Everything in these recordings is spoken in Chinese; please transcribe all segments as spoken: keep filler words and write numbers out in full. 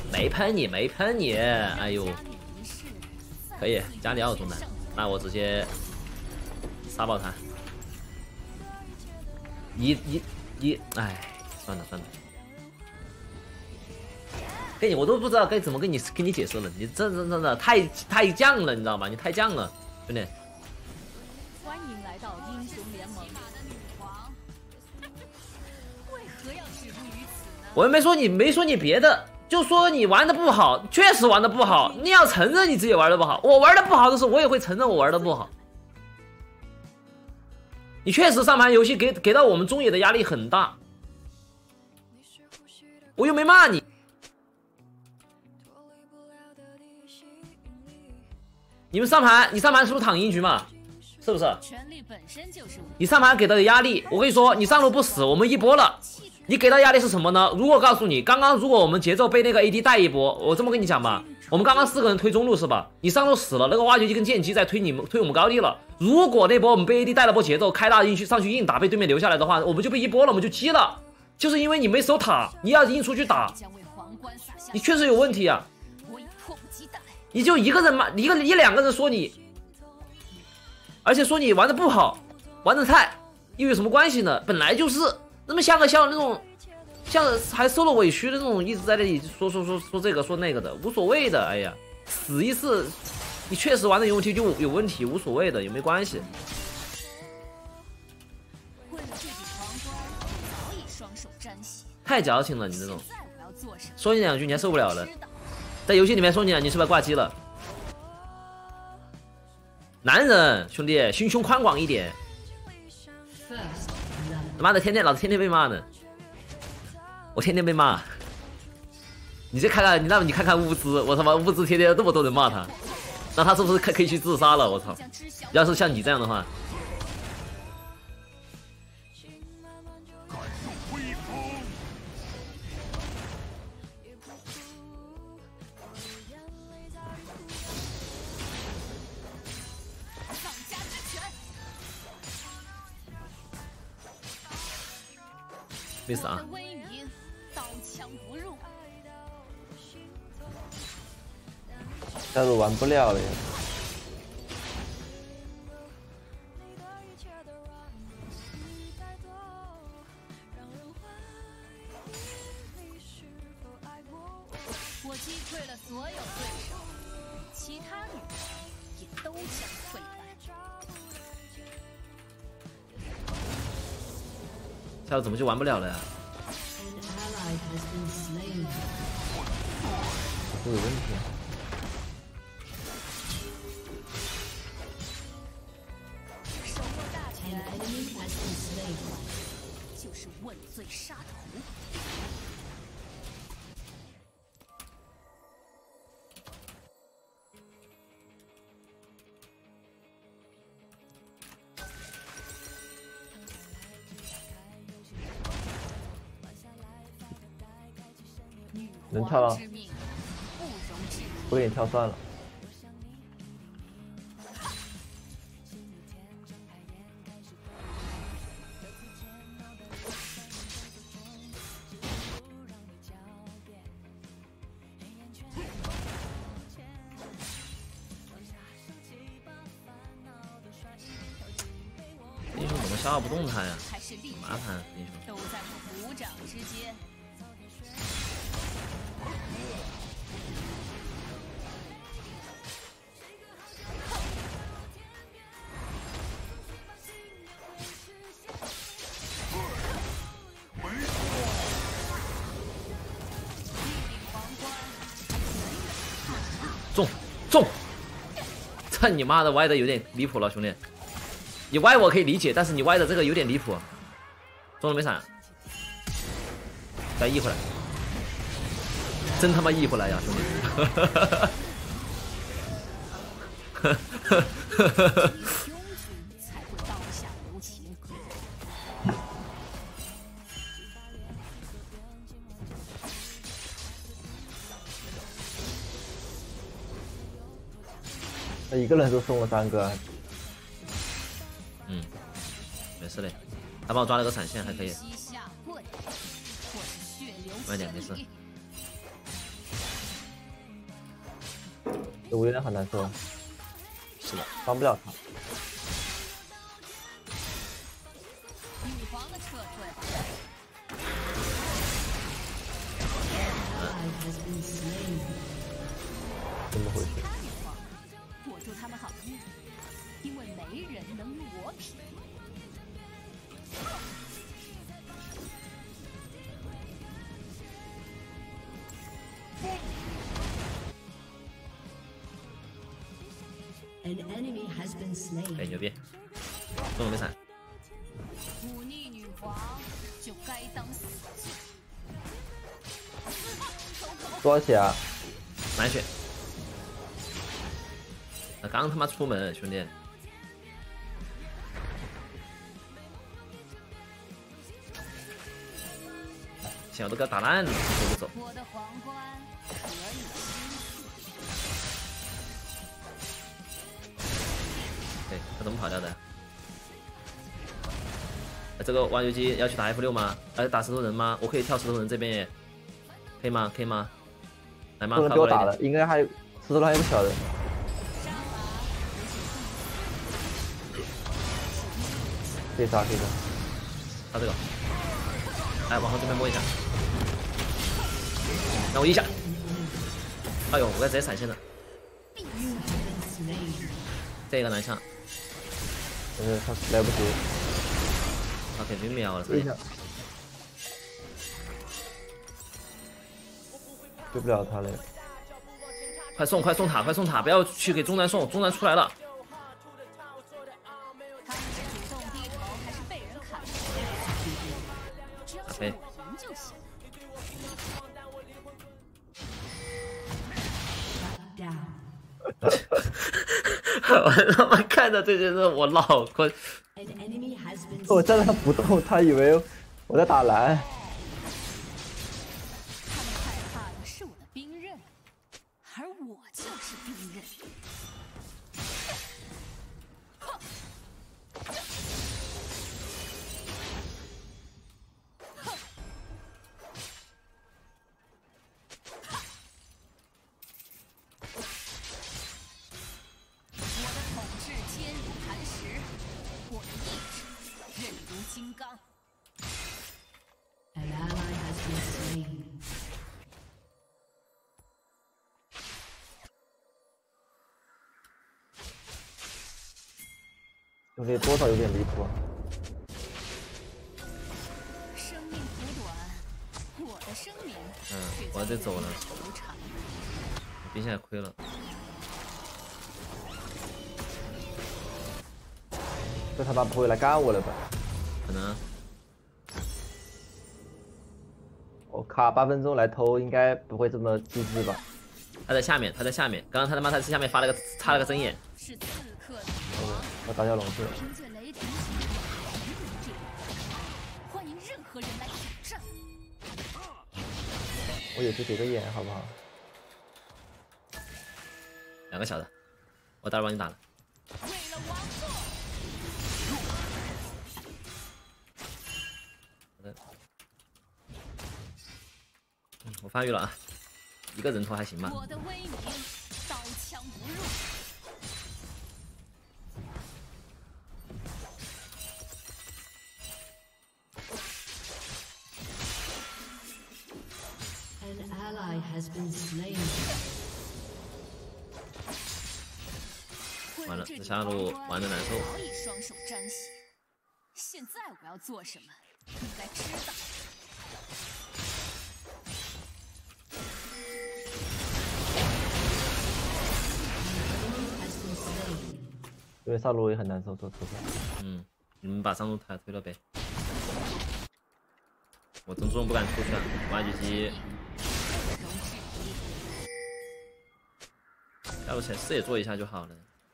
没喷你，没喷你，哎呦，可以，加里奥中单，那我直接杀爆他。一一一，哎，算了算了。 跟你我都不知道该怎么跟你跟你解释了，你真真真的太太犟了，你知道吗？你太犟了，兄弟。 欢迎来到英雄联盟。为何要止步于此呢？ 我又没说你，没说你别的，就说你玩的不好，确实玩的不好。你要承认你自己玩的不好，我玩的不好的时候，我也会承认我玩的不好。你确实上盘游戏给给到我们中野的压力很大，我又没骂你。 你们上盘，你上盘是不是躺赢局嘛？是不是？ 权力本身就是你上盘给到的压力，我跟你说，你上路不死，我们一波了。你给到压力是什么呢？如果告诉你，刚刚如果我们节奏被那个 A D 带一波，我这么跟你讲吧，我们刚刚四个人推中路是吧？你上路死了，那个挖掘机跟剑姬在推你们推我们高地了。如果那波我们被 A D 带了波节奏，开大硬去上去硬打，被对面留下来的话，我们就被一波了，我们就鸡了。就是因为你没守塔，你要硬出去打，你确实有问题啊。 你就一个人嘛，一个一两个人说你，而且说你玩的不好，玩的菜，又有什么关系呢？本来就是那么像个像那种，像还受了委屈的那种，一直在那里说说说说这个说那个的，无所谓的。哎呀，死一次，你确实玩的有问题就有问题，无所谓的，也没关系。太矫情了，你这种，说你两句你还受不了了。 在游戏里面说你两句是不是挂机了？男人兄弟，心胸宽广一点。他妈的，天天老子天天被骂呢，我天天被骂。你再看看，你那你看看物资，我他妈物资天天这么多人骂他，那他是不是可可以去自杀了？我操！要是像你这样的话。 没死啊！ 下路玩不了了呀。 我击退了所有对手，其他女人也都将溃败。 下路怎么就玩不了了呀？ 这有问题。 手握大权，就是问罪杀头。 能跳了，我给你跳算了。 英雄怎么消耗不动他呀？麻烦英雄。 都在我鼓掌之间。 中中！这你妈的歪的有点离谱了，兄弟。你歪我可以理解，但是你歪的这个有点离谱。中了没闪？再 E 回来，真他妈 E 回来呀，兄弟！ 他一个人就送了三个。 嗯，没事嘞，他帮我抓了个闪现，还可以。慢点，没事。 我有点很难受。 是的， 帮不了他。 女皇的撤退。 怎么回事？ 他女皇，我祝他们好运，因为没人能与我匹。 哎，牛逼！中了没闪？ 忤逆女皇就该当死罪。 多少血啊？ 满血。那刚他妈出门，兄弟。小的给我打烂了，走不走？ 我的皇冠可以对，他怎么跑掉的？这个挖掘机要去打 F 六吗？呃，打石头人吗？我可以跳石头人这边耶，可以吗？可以吗？来吗？ 不能给我打了，应该还有石头还有个小人。可以杀，可以杀。 杀这个。来，往后这边摸一下。让我一下。哎呦，我要直接闪现了。这个难上。 呃，他来不及。 他肯定秒了， 追一下。追不了他了。 快送，快送塔，快送塔！不要去给中南送，中南出来了。 他们是主动低头还是被人砍？只要是我赢就行。 我他妈看到这些事，我脑壳。 我站他不动，他以为我在打蓝。 他们害怕的是我的兵刃，而我就是兵刃。金刚。 An ally has been slain. 兄弟，多少有点离谱啊！ 生命苦短，我的生命。 嗯，我得走了。兵线也亏了。 这他妈不会来干我了吧？ 可能， 我卡八分钟来偷，应该不会这么机智吧？ 他在下面，他在下面。刚刚他他妈他在下面发了个插了个针眼。 是刺客的我打掉龙去了。 凭借雷霆欢迎任何人来挑战。 我也去给个眼，好不好？ 两个小的，我待会儿帮你打了。 为了王座。 嗯，我发育了啊，一个人头还行吧。 我的威名，刀枪不入。 An ally has been slain. 完了，这下路玩的难受。 可以双手沾血。现在我要做什么？你该知道。 因为上路也很难受，说实话。 嗯，你们把上路推推了呗。我中中不敢出去了，挖掘机。下路前视野做一下就好了。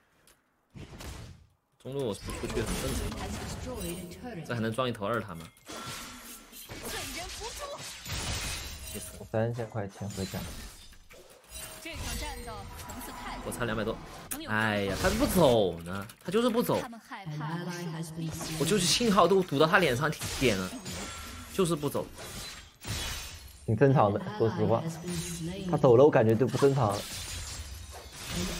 中路我不出去很正常。这还能装一头二塔吗？ 我三千块钱回家。 这场战斗层次太我差两百多，哎呀，他不走呢，他就是不走。我就是信号都堵到他脸上点了，就是不走。 挺正常的，说实话，他走了我感觉就不正常了。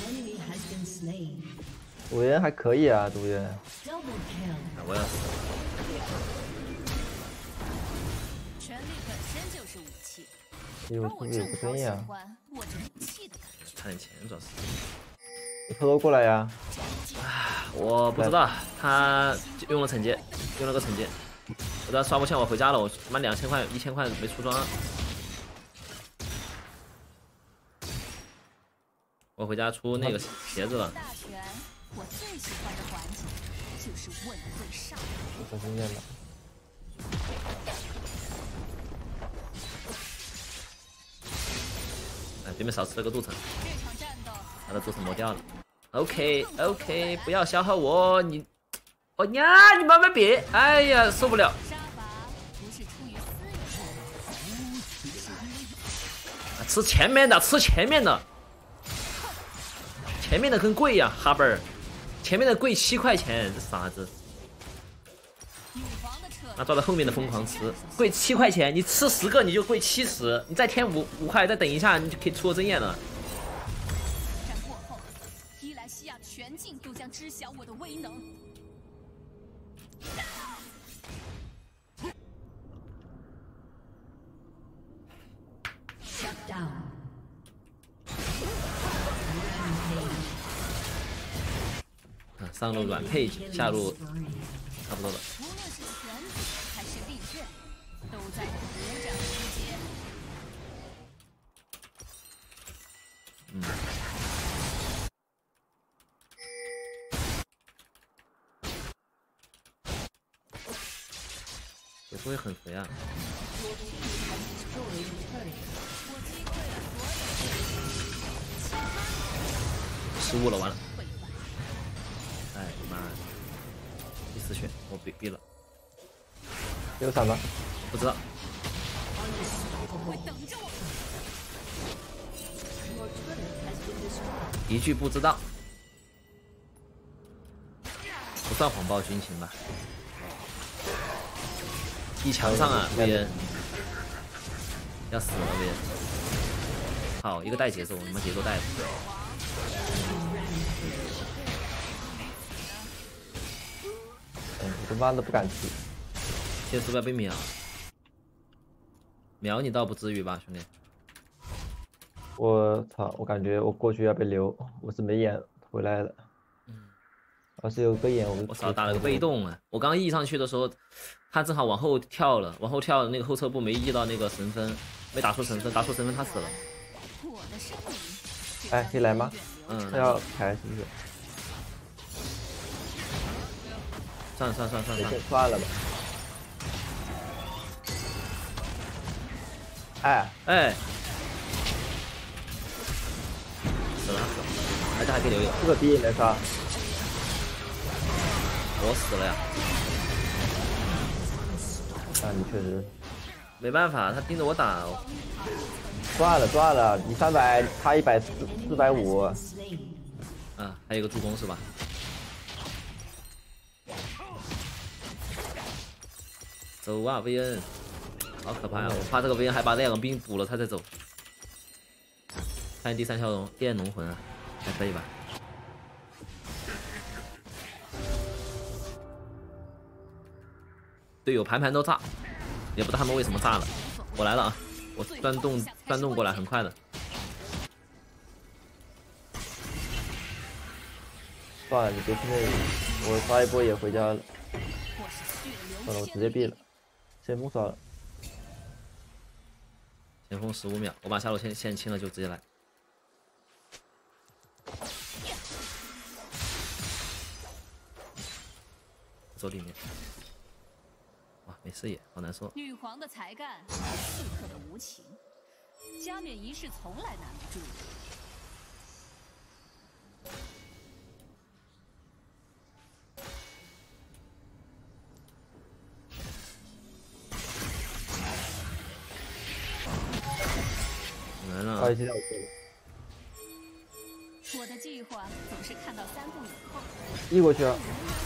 赌人还可以啊，赌人。 我要死。 权力本身就是武器， 哎呦， 而是不是有我正好喜个针呀？ 欢握着武器的感觉。 差点钱主要是。 你偷偷过来呀！ 我不知道，他用了惩戒，用了个惩戒。我在刷不下，我回家了。我他妈两千块、一千块没出装。我回家出那个鞋子了。 大权，我最喜欢的环节就是问对上。 小心点吧。 哎，对面少吃了个镀层， 这场战斗， 他的镀层磨掉了。OK OK， 不要消耗我，你，哦呀，你慢慢别，哎呀，受不了。 杀伐不是出于私欲， 吃前面的，吃前面的，前面的更贵呀，哈本儿，前面的贵七块钱，这傻子。 女皇的撤那抓到后面的疯狂吃，贵七块钱，你吃十个你就贵七十，你再添五五块，再等一下你就可以出个针眼了。 战过后，伊莱西亚全境都将知晓我的威能。 Shut down. 嗯，上路软配置，下路差不多了。 无论是权力还是利刃，都在我五掌之间。 嗯。也不会很肥啊。失误了，完了。哎妈的！第四血，我毙毙了。 有闪吗？ 不知道。一句不知道，不算谎报军情吧？一墙上啊，威恩要死了，威恩！好，一个带节奏，你们节奏带的。 嗯，我他妈都不敢吃。 现在是不是要被秒？秒你倒不至于吧，兄弟？ 我操！我感觉我过去要被留，我是没眼回来了。 嗯， 要是有个眼，我我操，打了个被动啊！我刚 E 上去的时候，他正好往后跳了，往后跳那个后撤步没 E 到那个神分，没打出神分，打出神分他死了。 哎，可以来吗？ 嗯， 他要开是不是？ 算了算了算了算了算了， 算了吧。哎哎，死了死了，哎，这还可以留一个， 这个逼也能杀。 我死了呀！ 啊，你确实没办法，他盯着我打。 算了算了，你三百，他一百四四百五。 啊，还有一个助攻是吧？走啊，薇恩，好可怕啊！我怕这个薇恩还把两个兵补了，他再走。看第三条龙电龙魂啊，还可以吧？队友盘盘都炸，也不知道他们为什么炸了。我来了啊！我钻洞钻洞过来，很快的。 算了，你别去那里，我刷一波也回家了。算了，我直接毙了。先锋刷了。 前锋十五秒，我把下路线线清了就直接来。走里面。哇，没视野，好难受。 女皇的才干，刺客的无情，加冕仪式从来难不住。 来了。 不好意思，我错了。 我的计划总是看到三步以后。 移过去了。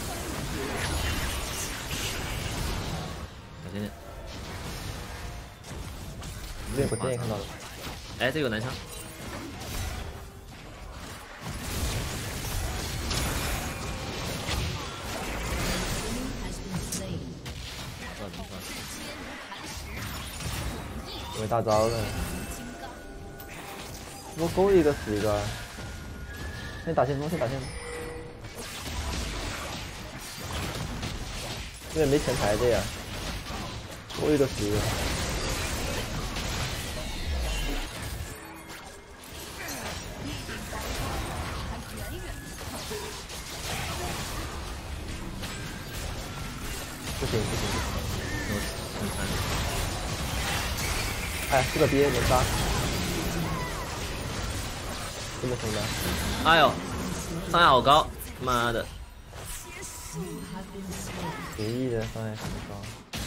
小心点。 对，我这也看到了。 哎，这有男枪。 准备大招了。我勾一个死一个。先打先锋，先打先锋。因为没前台的呀。勾一个死一个。不行不行不行， 我很惨。 哎，这个憋能杀，这么凶的。 哎呦，伤害好高，妈的！ 随意的伤害很高。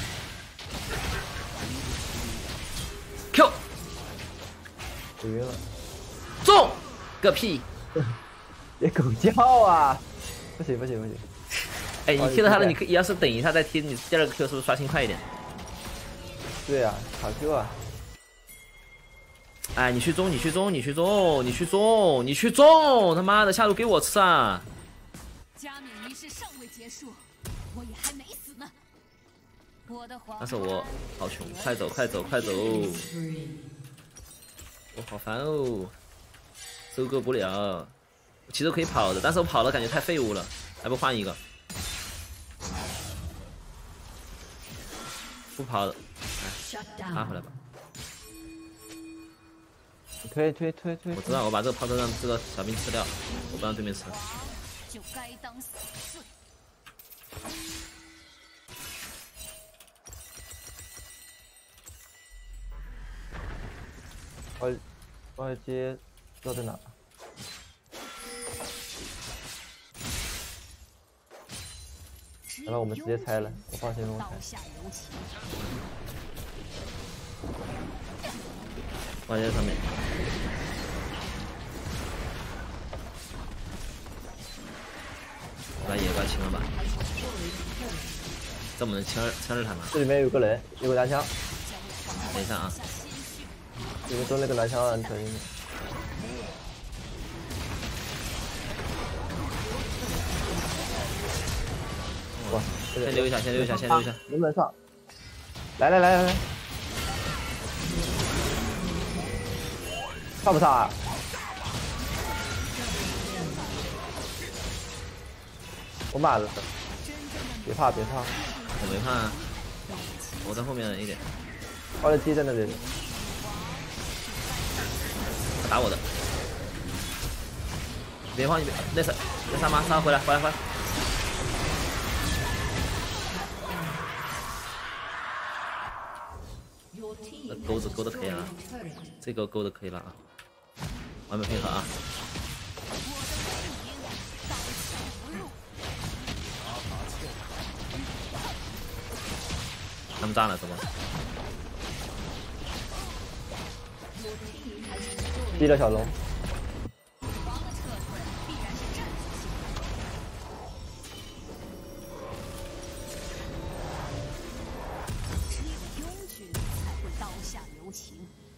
Q， 晕了。 中个屁！ 别狗叫啊！不行不行不行。 哎，你贴了他的，你可以要是等一下再贴，你第二个 Q 是不是刷新快一点？ 对啊，卡 Q 啊！ 哎，你去中，你去中，你去中，你去中，你去中！他妈的，下路给我吃啊！ 加冕仪式尚未结束，我也还没死呢。我的皇， 但是我好穷，快走快走快走！我好烦哦，收割不了。其实可以跑的，但是我跑了感觉太废物了，还不换一个？不跑了，哎，拉回来吧。 推推推推！ 我知道，我把这个炮车让这个小兵吃掉，我不让对面吃。 就该当死罪。 我我要接，不知道在哪。然后我们直接拆了，我放先锋拆。 挂在上面。把野怪清了吧？这么能清清着他吗？ 这里面有个人，有个蓝枪。 等一下啊！ 你们说那个蓝枪很可以。哇！ 先留一下，先留一下，先留一下。 能不能上？来来来来来！上不上啊？我满了，别怕别怕， 我没怕啊，我在后面一点。 我的鸡在那里。 他打我的，你别慌，你别那啥那啥吗？杀回来，回来回来。那钩子勾的可以啊，这个勾的可以了啊，完美配合啊。他们炸了是吗？ 逼了小龙。 只有拥军才会刀下留情。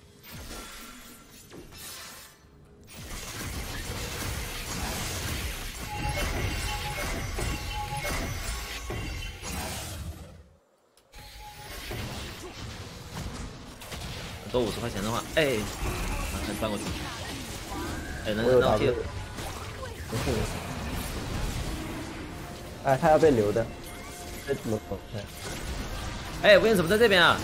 多五十块钱的话，哎，马上搬过去。哎，能我有能贴。 没事没事。哎，他要被留的，这怎么走？ 哎，吴彦怎么在这边啊？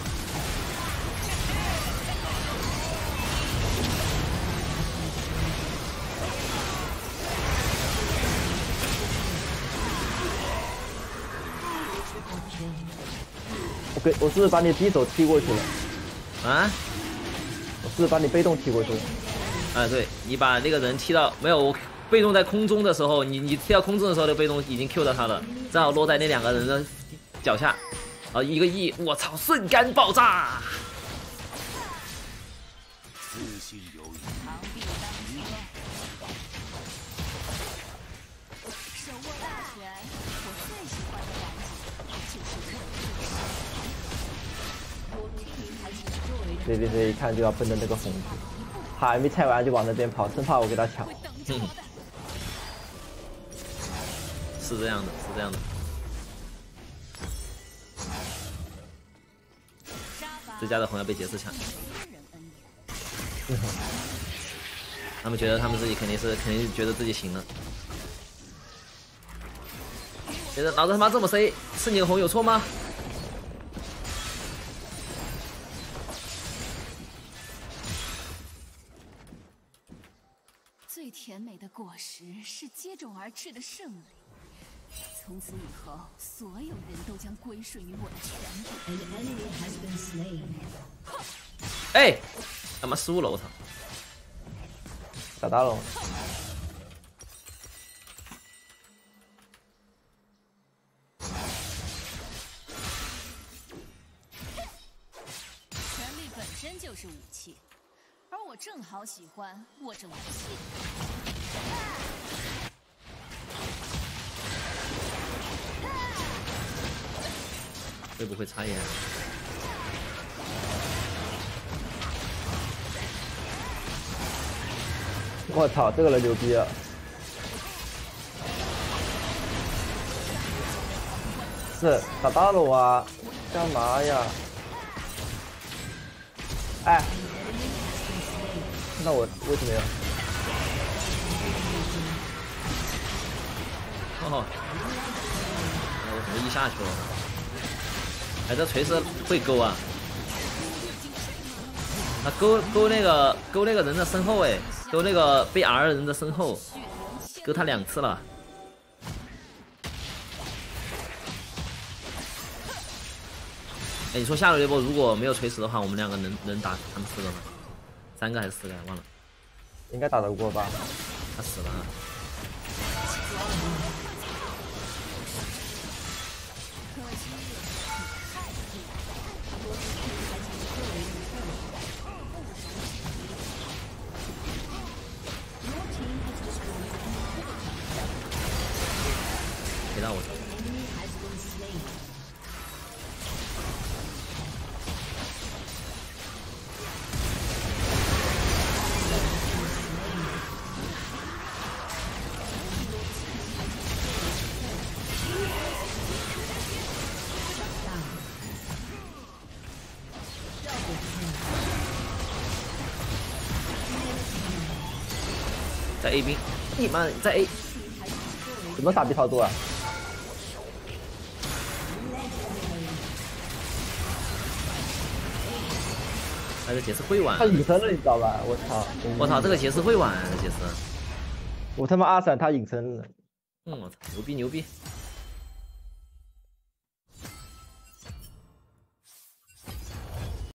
我给我是不是把你匕首踢过去了？ 啊？ 我是不是把你被动踢过去了？ 啊，对，你把那个人踢到没有？我被动在空中的时候，你你踢到空中的时候，那被动已经 Q 到他了，正好落在那两个人的脚下，啊，一个 E， 我操，瞬间爆炸！ 自信有余。 手握大权，我最喜欢的环节就是对对对，一看就要奔着那个红去，还没拆完就往那边跑，生怕我给他抢。 嗯，是这样的，是这样的。 这家的红要被杰斯抢。他们觉得他们自己肯定是肯定觉得自己行了，觉得老子他妈这么 C， 吃你的红有错吗？ 最甜美的果实是接踵而至的胜利。从此以后，所有人都将归顺于我的权利。 An enemy has been slain. 哎，他妈输了，我操！ 打大龙， 权力本身就是武器，而我正好喜欢握着武器。 会不会插眼？ 我操，这个人牛逼啊！是打大龙啊？干嘛呀？哎，那我为什么呀？ 哦，那我怎么一下去了？哎，这锤石会勾啊！他勾勾那个勾那个人的身后，哎，勾那个被 R 的人的身后，勾他两次了。哎，你说下路这波如果没有锤石的话，我们两个能能打他们四个吗？三个还是四个？忘了。 应该打得过吧？ 他死了。别让我操！在 A 兵，你妈在 A， 什么傻逼操作啊？ 哎，这杰斯会玩他，隐身了，你知道吧？我操！ 我操，这个杰斯会玩，这杰斯， 我他妈二闪他隐身了。 嗯，我操，牛逼牛逼！